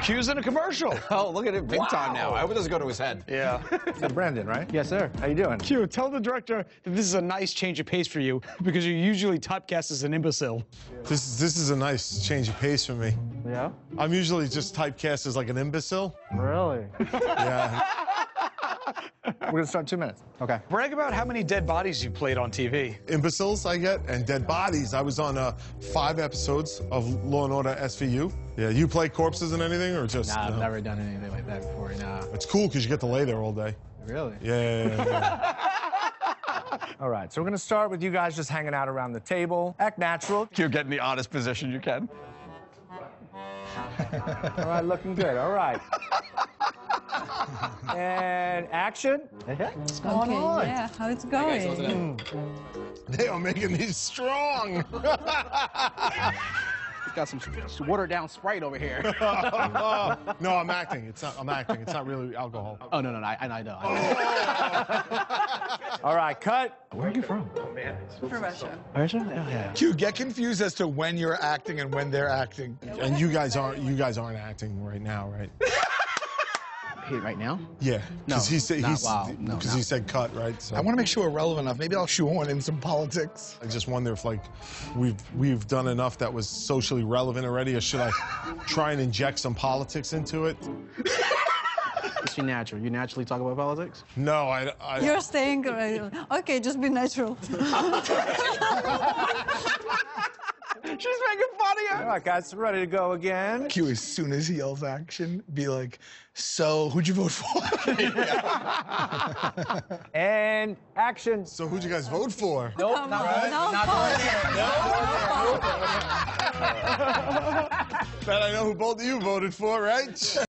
Q's in a commercial. Oh, look at it, big time now. I hope it doesn't go to his head. Yeah. So Brandon, right? Yes, sir. How you doing? Q, tell the director that this is a nice change of pace for you because you're usually typecast as an imbecile. This is a nice change of pace for me. Yeah? I'm usually just typecast as like an imbecile. Really? Yeah. We're gonna start in 2 minutes. Okay. Brag about how many dead bodies you played on TV. Imbeciles I get and dead bodies. I was on 5 episodes of Law & Order SVU. Yeah, you play corpses and anything or just? Nah, I've never done anything like that before, nah. It's cool because you get to lay there all day. Really? Yeah. All right, so we're gonna start with you guys just hanging out around the table. Act natural. You're getting the oddest position you can. All right, looking good. All right. And action. What's Okay, yeah, how it's going? They are making me strong. Got some watered down Sprite over here. No, I'm acting. I'm acting. It's not really alcohol. Oh, no, I know. All right, cut. Where are you from? For Russia. Russia? Oh, yeah. Q, get confused as to when you're acting and when they're acting. And you guys aren't acting right now, right? Hey, right now? Yeah. No, Because he no. said cut, right? So I want to make sure we're relevant enough. Maybe I'll shoehorn in some politics. I just wonder if like we've done enough that was socially relevant already, or should I try and inject some politics into it? It's your natural. You naturally talk about politics? No, I You're staying. Okay, just be natural. She's making fun of you. All right, guys, we're ready to go again. Q, as soon as he yells action, be like, so who'd you vote for? And action. So who'd you guys vote for? Nope, Come not on, right. no Not fault. going there. Bet I know who both of you voted for, right?